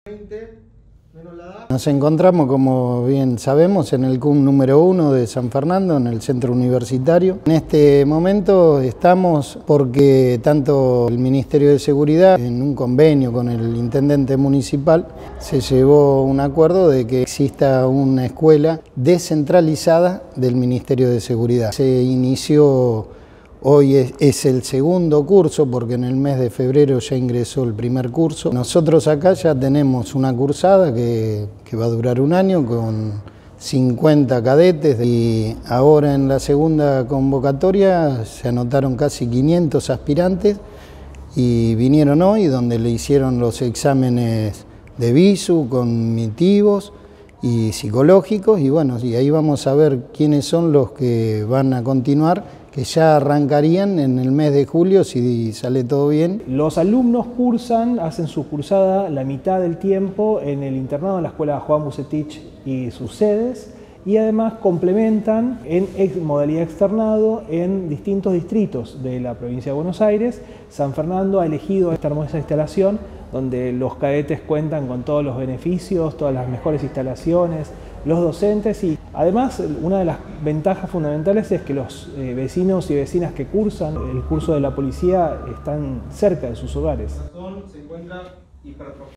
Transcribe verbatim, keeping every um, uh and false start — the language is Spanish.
Nos encontramos, como bien sabemos, en el C U M número uno de San Fernando, en el centro universitario. En este momento estamos porque tanto el Ministerio de Seguridad, en un convenio con el intendente municipal, se llevó un acuerdo de que exista una escuela descentralizada del Ministerio de Seguridad. Se inició, hoy es, es el segundo curso, porque en el mes de febrero ya ingresó el primer curso. Nosotros acá ya tenemos una cursada que, que va a durar un año con cincuenta cadetes, y ahora en la segunda convocatoria se anotaron casi quinientos aspirantes y vinieron hoy, donde le hicieron los exámenes de visu, cognitivos y psicológicos, y bueno, y ahí vamos a ver quiénes son los que van a continuar, que ya arrancarían en el mes de julio si sale todo bien. Los alumnos cursan, hacen su cursada la mitad del tiempo en el internado de la Escuela Juan Bucetich y sus sedes, y además complementan en modalidad externado en distintos distritos de la provincia de Buenos Aires. San Fernando ha elegido esta hermosa instalación donde los cadetes cuentan con todos los beneficios, todas las mejores instalaciones, los docentes, y además una de las ventajas fundamentales es que los eh, vecinos y vecinas que cursan el curso de la policía están cerca de sus hogares.